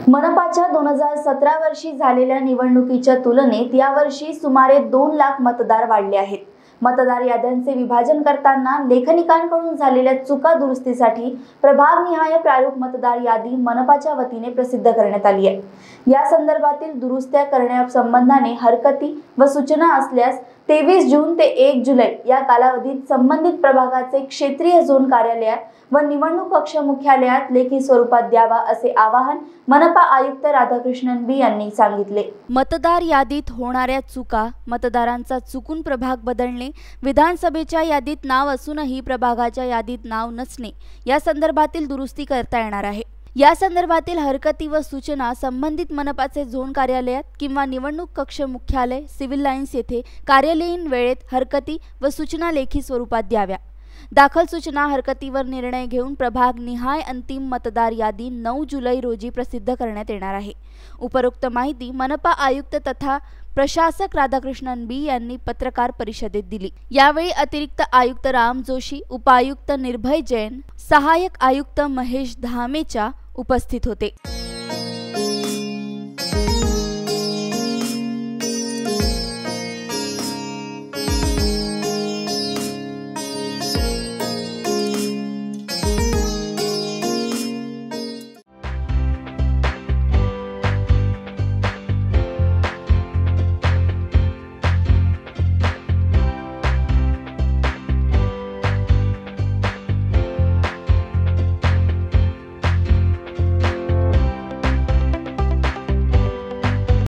मनपाच्या 2017 वर्षी झालेल्या निवडणुकीच्या तुलनेत यावर्षी सुमारे 2 लाख मतदार वाढले आहेत। मतदार याद्यांचे विभाजन करताना लेखनिकांकडून झालेल्या चुका दुरुस्तीसाठी प्रभागनिहाय प्रारूप मतदार यादी मनपाच्या वतीने प्रसिद्ध करण्यात आली आहे। या संदर्भातील दुरुस्त्या करण्यासंबंधाने हरकती व सूचना असल्यास 23 जून ते 1 जुलै या कालावधीत संबंधित प्रभागाचे क्षेत्रीय झोन कार्यालयात व निवडणूक कक्ष मुख्यालयात लेखी स्वरूपात द्यावा असे आवाहन मनपा आयुक्त राधाकृष्णन बी यांनी सांगितले। मतदार यादीत होणाऱ्या चुका, मतदारांचा चुकून प्रभाग बदलणे, विधानसभेच्या यादीत नाव असूनही प्रभागाच्या यादीत नाव नसणे या संदर्भातील दुरुस्ती करता येणार आहे। या संदर्भातील हरकती व सूचना संबंधित मनपाचे झोन कार्यालयात किंवा निवडणूक कक्ष मुख्यालय सिव्हिल लाईन्स येथे कार्यालयीन वेळेत हरकती व सूचना लेखी स्वरूपात द्याव्या। दाखल सूचना हरकतीवर निर्णय घेऊन प्रभाग निहाय अंतिम मतदार यादी 9 जुलै रोजी प्रसिद्ध करण्यात येणार आहे। उपरोक्त माहिती मनपा आयुक्त तथा प्रशासक राधाकृष्णन बी यांनी पत्रकार परिषदेत दिली। यावेळी अतिरिक्त आयुक्त राम जोशी, उपायुक्त निर्भय जैन, सहायक आयुक्त महेश धामेचा उपस्थित होते।